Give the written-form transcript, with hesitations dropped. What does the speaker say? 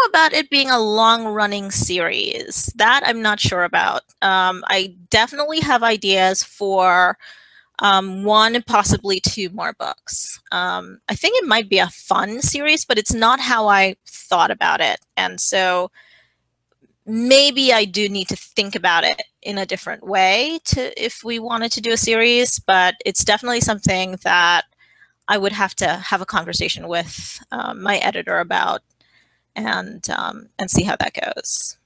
about it being a long-running series. That I'm not sure about. I definitely have ideas for one and possibly two more books. I think it might be a fun series, but it's not how I thought about it. And so maybe I do need to think about it in a different way if we wanted to do a series, but it's definitely something that I would have to have a conversation with my editor about and see how that goes.